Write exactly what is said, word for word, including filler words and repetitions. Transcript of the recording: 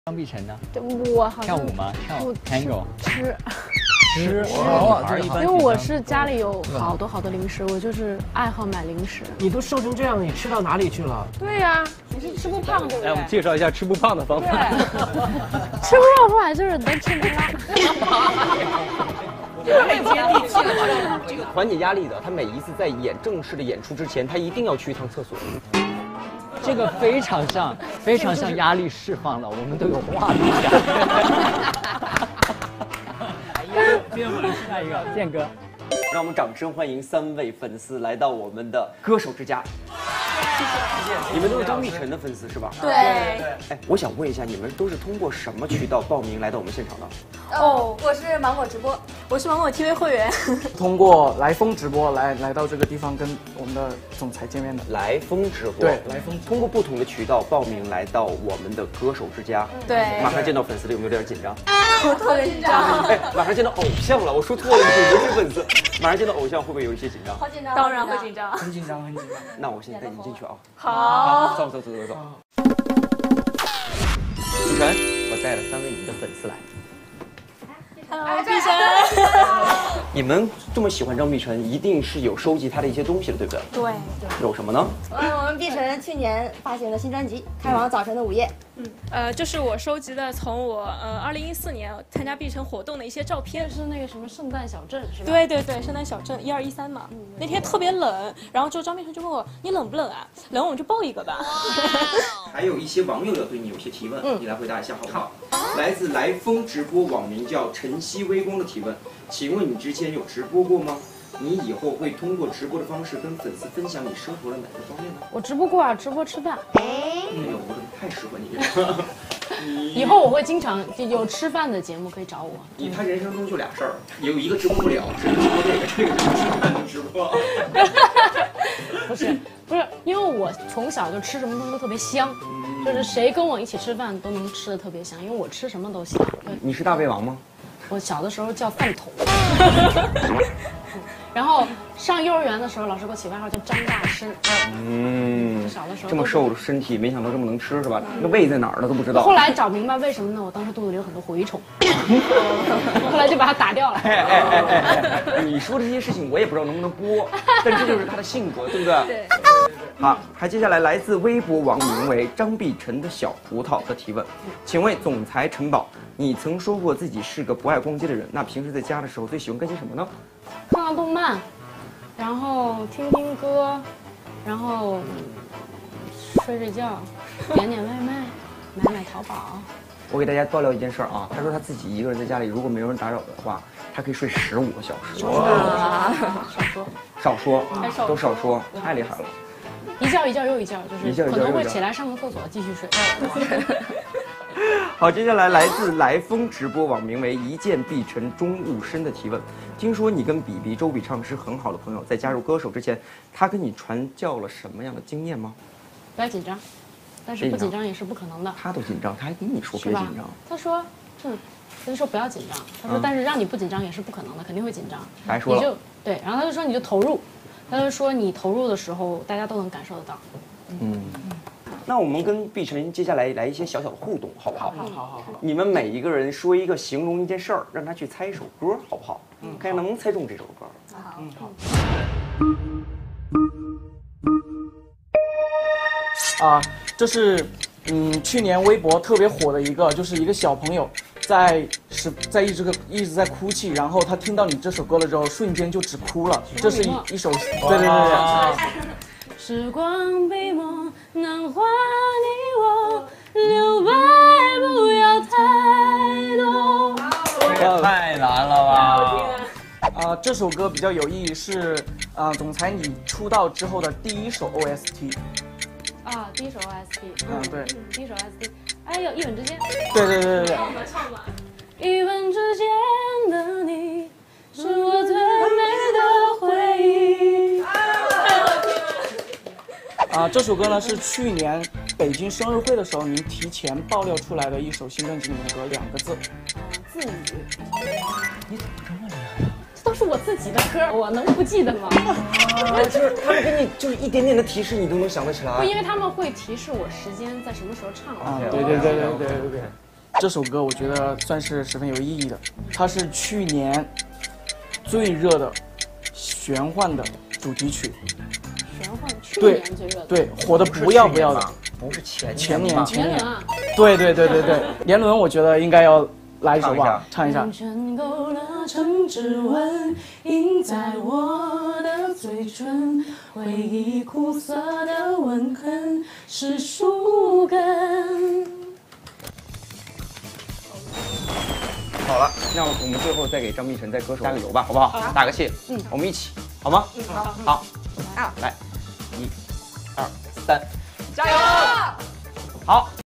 张碧晨呢？ 我好像跳舞吗？跳 tango 吃。 吃， 因为我是家里有好多好多零食，我就是爱好买零食。 你都瘦成这样，你吃到哪里去了？ 对呀，你是吃不胖对不对？ 来，我们介绍一下吃不胖的方法。 吃不胖的方法就是能吃不拉。 太接地气了，这个缓解压力的，他每一次在演正式的演出之前，他一定要去一趟厕所。 这个非常像，非常像压力释放了，我们都有画面感。下一个建哥， 让我们掌声欢迎三位粉丝来到我们的歌手之家。谢谢，你们都是张碧晨的粉丝是吧？ 对。 哎，我想问一下，你们都是通过什么渠道报名来到我们现场的？ 哦，我是芒果直播，我是芒果 T V 会员。 通过来风直播来来到这个地方跟我们的总裁见面的。 来风直播。 对，来风。 通过不同的渠道报名来到我们的歌手之家。 对。 马上见到粉丝了，有没有点紧张？ 我特别紧张。 哎，马上见到偶像了，我说错了，你不是粉丝。马上见到偶像会不会有一些紧张？ 好紧张，当然会紧张， 很紧张，很紧张。 那我现在带你进去啊。 好。 走走走走走。碧晨，我带了三位你的粉丝来。 Hello， 碧晨。 你们这么喜欢张碧晨，一定是有收集她的一些东西的，对不对？ 对。 有什么呢？ 嗯，我们碧晨去年发行的新专辑《开往早晨的午夜》。 嗯，呃，就是我收集的从我呃二零一四年参加碧晨活动的一些照片。 是那个什么圣诞小镇是吧？ 对对对，圣诞小镇一二一三嘛。嗯、那天特别冷，然后就张碧晨就问我你冷不冷啊？冷我们就抱一个吧。 还有一些网友要对你有些提问，嗯、你来回答一下好不好？好来自来风直播网名叫晨曦微光的提问，请问你之前有直播过吗？你以后会通过直播的方式跟粉丝分享你生活的哪个方面呢？ 我直播过啊，直播吃饭。 哎呦，我怎么太适合你了？ 以后我会经常有吃饭的节目可以找我。 你他人生中就俩事儿，有一个直播不了，只能直播这个，这个就是吃饭的直播。 不是不是，因为我从小就吃什么东西都特别香，嗯、就是谁跟我一起吃饭都能吃的特别香，因为我吃什么都香。 你是大胃王吗？ 我小的时候叫饭桶。然后上幼儿园的时候，老师给我起外号叫张大师。嗯，小的时候这么瘦的身体，没想到这么能吃是吧？那胃在哪儿呢都不知道。 后来找明白为什么呢？我当时肚子里有很多蛔虫，后来就把它打掉了。 哎哎哎哎哎！你说的这些事情我也不知道能不能播，但这就是他的性格，对不对？ 对。 好，还接下来来自微博网名为张碧晨的小葡萄的提问，请问总裁陈宝，你曾说过自己是个不爱逛街的人，那平时在家的时候最喜欢干些什么呢？ 看看动漫，然后听听歌，然后睡睡觉，点点外卖，买买淘宝。 我给大家爆料一件事啊，他说他自己一个人在家里，如果没有人打扰的话，他可以睡十五个小时。 哇，少说， 少说，都少说，太厉害了。 一觉一觉又一觉，就是可能会起来上个厕所继续睡。 好，接下来来自来风直播网名为一见碧晨终悟深的提问，听说你跟比比周笔畅是很好的朋友，在加入歌手之前，他跟你传教了什么样的经验吗？ 不要紧张，但是不紧张也是不可能的。 他都紧张，他还跟你说别紧张。 他说，嗯，他就说不要紧张。他说，但是让你不紧张也是不可能的，肯定会紧张。 还说了， 你就对，然后他就说你就投入，他就说你投入的时候，大家都能感受得到。嗯。 那我们跟碧晨接下来来一些小小的互动，好不好？ 好好好。 你们每一个人说一个形容一件事儿，让他去猜一首歌，好不好？嗯，看能不能猜中这首歌。 好， 嗯好。啊，这是嗯去年微博特别火的一个，就是一个小朋友在是在一直个一直在哭泣，然后他听到你这首歌了之后，瞬间就只哭了。这是一一首，对对对对。 时光笔墨能画你我，留白不要太多。 这太难了吧！ 啊，这首歌比较有意义，是啊，总裁你出道之后的第一首 O S T。 啊，第一首 O S T。 嗯，对。 第一首 O S T。哎呦，一吻之间。 对对对对对。 唱吧唱吧。 一吻之间的你，是我最美的回忆。 啊，这首歌呢是去年北京生日会的时候您提前爆料出来的一首新专辑里面的歌，两个字。 自语。你怎么这么厉害啊？这都是我自己的歌，我能不记得吗？ 啊，就是他们给你就是一点点的提示，你都能想得起来。 不，因为他们会提示我时间在什么时候唱。 啊，对对对对对对对。 这首歌我觉得算是十分有意义的，它是去年最热的玄幻的主题曲。 玄幻去对年最热的。 对，火的不要不要的。 不是前前年吧前年年轮啊， 对对对对对，年轮我觉得应该要来一首吧，唱一下。 真够了成指纹，印在我的嘴唇，回忆苦涩的吻痕是树根。 好了，那我们最后再给张碧晨再歌手加个油吧，好不好？打个气，嗯，我们一起，好吗？嗯，好，好，好，来，一、二、三，加油！好。